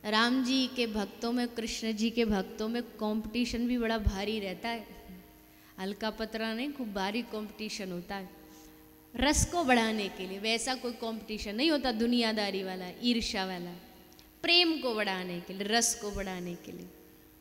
राम जी के भक्तों में, कृष्ण जी के भक्तों में कंपटीशन भी बड़ा भारी रहता है, हल्का पतरा नहीं, खूब भारी कंपटीशन होता है। रस को बढ़ाने के लिए वैसा कोई कंपटीशन नहीं होता दुनियादारी वाला, ईर्ष्या वाला, प्रेम को बढ़ाने के लिए, रस को बढ़ाने के लिए।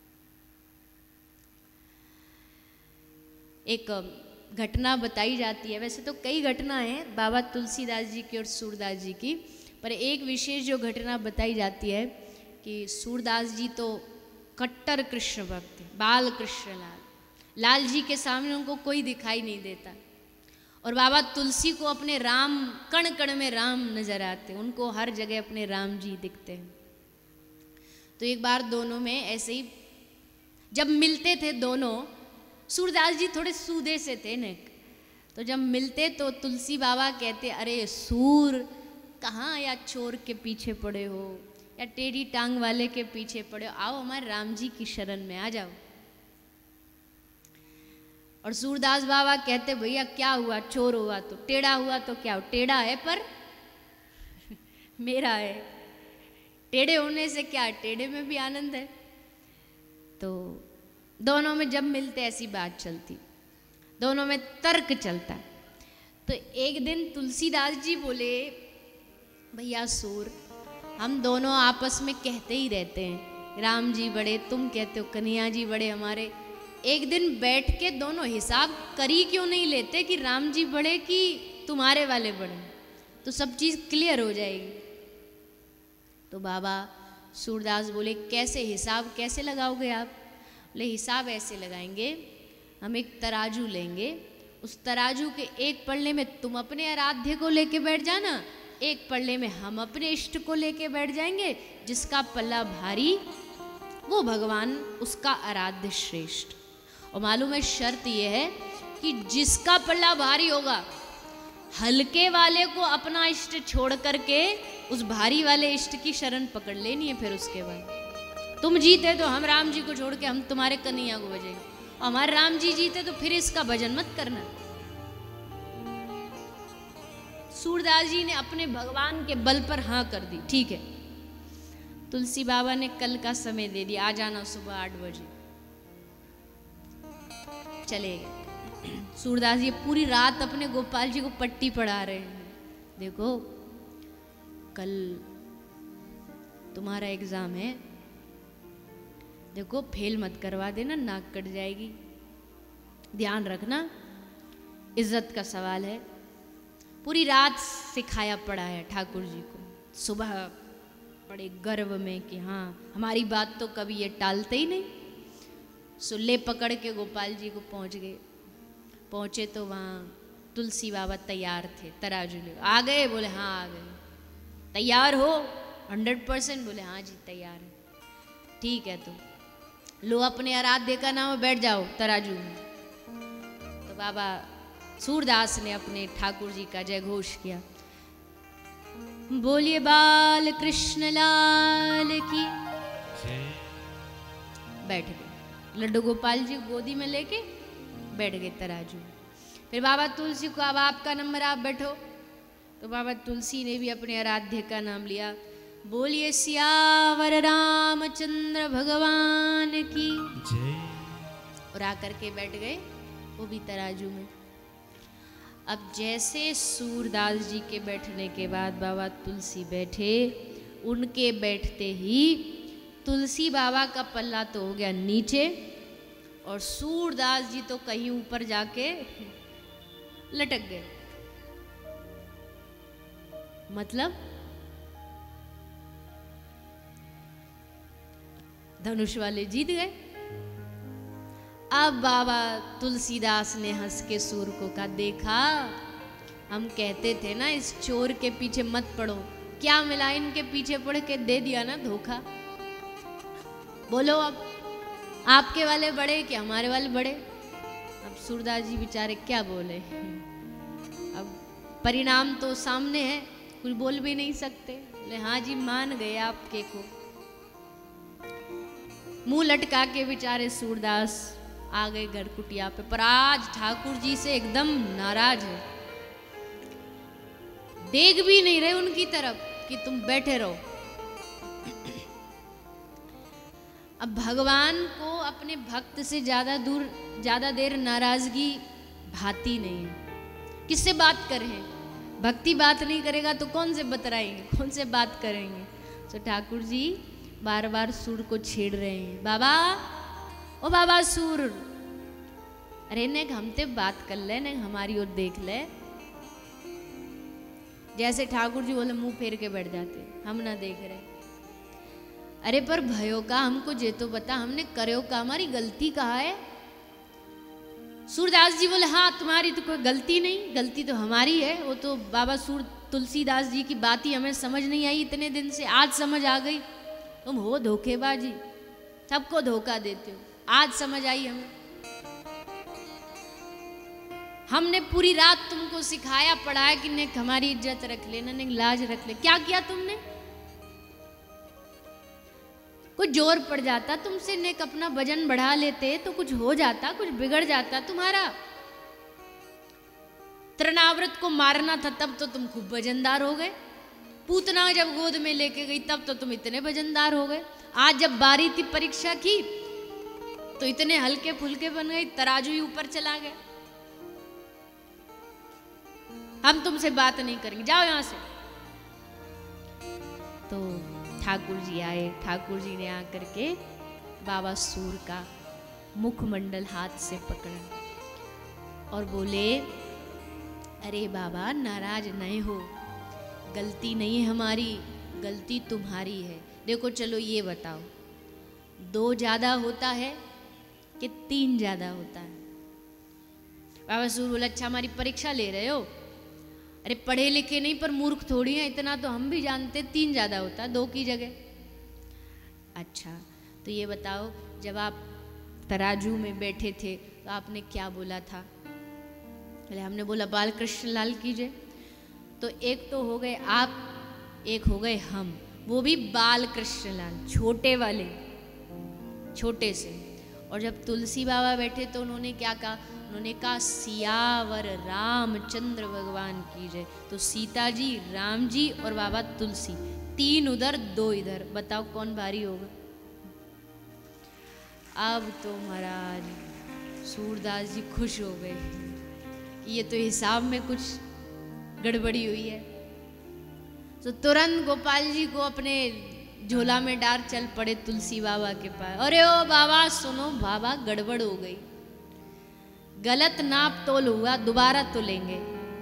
एक घटना बताई जाती है, वैसे तो कई घटना हैं बाबा तुलसीदास जी की और सूरदास जी की, पर एक विशेष जो घटना बताई जाती है कि सूरदास जी तो कट्टर कृष्ण भक्त, बाल कृष्ण लाल जी के सामने उनको कोई दिखाई नहीं देता, और बाबा तुलसी को अपने राम, कण कण में राम नजर आते, उनको हर जगह अपने राम जी दिखते हैं। तो एक बार दोनों में ऐसे ही जब मिलते थे दोनों, सूरदास जी थोड़े सूदे से थे न, तो जब मिलते तो तुलसी बाबा कहते, अरे सूर कहाँ या चोर के पीछे पड़े हो या टेढ़ी टांग वाले के पीछे पड़े हो, आओ हमारे राम जी की शरण में आ जाओ। और सूरदास बाबा कहते, भैया क्या हुआ, चोर हुआ तो, टेढ़ा हुआ तो क्या हो, टेढ़ा है पर मेरा है, टेढ़े होने से क्या, टेढ़े में भी आनंद है। तो दोनों में जब मिलते ऐसी बात चलती, दोनों में तर्क चलता। तो एक दिन तुलसीदास जी बोले, भैया सूर, हम दोनों आपस में कहते ही रहते हैं, राम जी बड़े, तुम कहते हो कन्हैया जी बड़े हमारे, एक दिन बैठ के दोनों हिसाब करी क्यों नहीं लेते कि राम जी बड़े कि तुम्हारे वाले बड़े, तो सब चीज़ क्लियर हो जाएगी। तो बाबा सूरदास बोले, कैसे हिसाब कैसे लगाओगे आप? बोले हिसाब ऐसे लगाएंगे, हम एक तराजू लेंगे, उस तराजू के एक पल्ले में तुम अपने आराध्य को लेके बैठ जाना, एक पल्ले में हम अपने इष्ट को लेके बैठ जाएंगे, जिसका पल्ला भारी वो भगवान, उसका आराध्य श्रेष्ठ। और मालूम है शर्त यह है कि जिसका पल्ला भारी होगा, हल्के वाले को अपना इष्ट छोड़ करके उस भारी वाले इष्ट की शरण पकड़ लेनी है। फिर उसके बाद तुम जीते तो हम राम जी को छोड़ के हम तुम्हारे कन्हैया को भजेंगे, और हमारे राम जी जीते तो फिर इसका भजन मत करना। सूरदास जी ने अपने भगवान के बल पर हाँ कर दी, ठीक है। तुलसी बाबा ने कल का समय दे दिया, आ जाना सुबह 8 बजे। चले गए। सूरदास जी पूरी रात अपने गोपाल जी को पट्टी पढ़ा रहे हैं, देखो कल तुम्हारा एग्जाम है, देखो फेल मत करवा देना, नाक कट जाएगी, ध्यान रखना, इज्जत का सवाल है। पूरी रात सिखाया पढ़ाया ठाकुर जी को। सुबह बड़े गर्व में कि हाँ हमारी बात तो कभी ये टालते ही नहीं। सुल्ले पकड़ के गोपाल जी को पहुंच गए। पहुंचे तो वहाँ तुलसी बाबा तैयार थे, तराजू ले आ गए। बोले हाँ आ गए। तैयार हो 100%? बोले हाँ जी तैयार है। ठीक है तो लो अपने आराध्य का नाम, बैठ जाओ तराजू में। तो बाबा सूरदास ने अपने ठाकुर जी का जय घोष किया, बोलिए बाल कृष्ण लाल की। बैठ गए, लड्डू गोपाल जी गोदी में लेके बैठ गए तराजू। फिर बाबा तुलसी को, अब आपका नंबर, आप बैठो। तो बाबा तुलसी ने भी अपने आराध्य का नाम लिया, बोलिए सियावर रामचंद्र भगवान की जय। और आकर के बैठ गए वो भी तराजू में। अब जैसे सूरदास जी के बैठने के बाद बाबा तुलसी बैठे, उनके बैठते ही तुलसी बाबा का पल्ला तो हो गया नीचे, और सूरदास जी तो कहीं ऊपर जाके लटक गए। मतलब धनुष वाले जीत गए। अब बाबा तुलसीदास ने हंस के सूर को कहा, देखा हम कहते थे ना इस चोर के पीछे मत पड़ो, क्या मिला इनके पीछे पड़ के दे दिया ना धोखा। बोलो अब आपके वाले बड़े कि हमारे वाले बड़े? अब सूरदास जी बेचारे क्या बोले, अब परिणाम तो सामने है, कुछ बोल भी नहीं सकते। बोले हाँ जी मान गए आपके को। मुंह लटका के बेचारे सूरदास आ गए घर कुटिया पे। पर आज ठाकुर जी से एकदम नाराज है, देख भी नहीं रहे उनकी तरफ कि तुम बैठे रहो। अब भगवान को अपने भक्त से ज़्यादा देर नाराज़गी भाती नहीं है। किससे बात करें? भक्ति बात नहीं करेगा तो कौन से बतराएंगे, कौन से बात करेंगे? तो ठाकुर जी बार बार सूर को छेड़ रहे हैं, बाबा ओ बाबा सूर, अरे ने हमते बात कर ले, ने हमारी ओर देख ले। जैसे ठाकुर जी बोले मुंह फेर के बैठ जाते, हम ना देख रहे। अरे पर भयो का हमको जे तो बता, हमने करो का, हमारी गलती कहाँ है? सूरदास जी बोले हाँ तुम्हारी तो कोई गलती नहीं, गलती तो हमारी है। वो तो बाबा सूर तुलसीदास जी की बात ही हमें समझ नहीं आई इतने दिन से, आज समझ आ गई। तुम हो धोखेबाजी, सबको धोखा देते हो, आज समझ आई हमें। हमने पूरी रात तुमको सिखाया पढ़ाया कि ने हमारी इज्जत रख ले, ने लाज रख ले। क्या किया तुमने? कुछ जोर पड़ जाता तुमसे, ने अपना वजन बढ़ा लेते तो कुछ हो जाता, कुछ बिगड़ जाता तुम्हारा। तृणाव्रत को मारना था तब तो तुम खूब वजनदार हो गए, पूतना जब गोद में लेके गई तब तो तुम इतने वजनदार हो गए। आज जब बारी थी परीक्षा की तो इतने हल्के फुल्के बन गए, तराजू ही ऊपर चला गया। हम तुमसे बात नहीं करेंगे, जाओ यहां से। तो ठाकुर जी आए, ठाकुर जी ने आकर के बाबा सूर का मुखमंडल हाथ से पकड़ा और बोले, अरे बाबा नाराज नहीं हो, गलती नहीं है हमारी, गलती तुम्हारी है। देखो चलो ये बताओ, 2 ज्यादा होता है कि 3 ज्यादा होता है? बाबा सूर बोला अच्छा हमारी परीक्षा ले रहे हो? अरे पढ़े लिखे नहीं पर मूर्ख थोड़ी हैं, इतना तो हम भी जानते, 3 ज्यादा होता है 2 की जगह। अच्छा तो ये बताओ, जब आप तराजू में बैठे थे तो आपने क्या बोला था? पहले हमने बोला बाल कृष्ण लाल कीजिए। तो एक तो हो गए आप, एक हो गए हम, वो भी बाल कृष्ण लाल, छोटे वाले, छोटे से। और जब तुलसी बाबा बैठे तो उन्होंने क्या कहा? उन्होंने कहा सियावर रामचंद्र भगवान की जय। तो सीता जी, राम जी और बाबा तुलसी, 3 उधर 2 इधर, बताओ कौन भारी होगा? अब तो महाराज सूरदास जी खुश हो गए कि ये तो हिसाब में कुछ गड़बड़ी हुई है। तो तुरंत गोपाल जी को अपने झोला में डाल चल पड़े तुलसी बाबा के पास। अरे ओ बाबा सुनो, बाबा गड़बड़ हो गई, गलत नाप तोल हुआ, दोबारा तोलेंगे।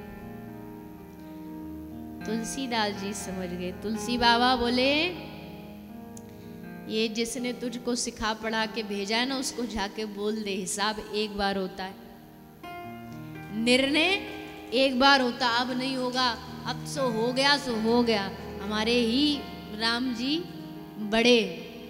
तुलसीदास जी समझ गए। तुलसी बाबा बोले ये जिसने तुझको सिखा पढ़ा के भेजा है ना, उसको जाके बोल दे हिसाब एक बार होता है, निर्णय एक बार होता, अब नहीं होगा, अब सो हो गया सो हो गया। हमारे ही राम जी बड़े।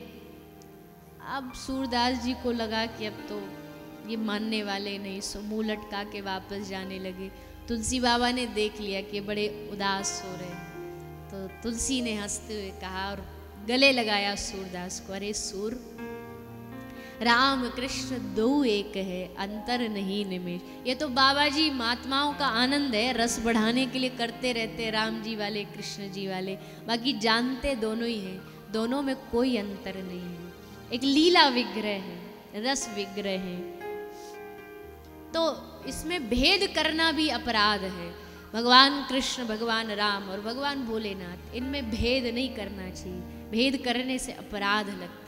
अब सूरदास जी को लगा कि अब तो ये मानने वाले नहीं, सो मुंह लटका के वापस जाने लगे। तुलसी बाबा ने देख लिया कि बड़े उदास हो रहे, तो तुलसी ने हंसते हुए कहा और गले लगाया सूरदास को, अरे सूर, राम कृष्ण 2 एक है, अंतर नहीं निमेष। ये तो बाबा जी महात्माओं का आनंद है, रस बढ़ाने के लिए करते रहते, राम जी वाले कृष्ण जी वाले, बाकी जानते दोनों ही हैं, दोनों में कोई अंतर नहीं है। एक लीला विग्रह है, रस विग्रह है, तो इसमें भेद करना भी अपराध है। भगवान कृष्ण, भगवान राम और भगवान भोलेनाथ, इनमें भेद नहीं करना चाहिए, भेद करने से अपराध लगता है।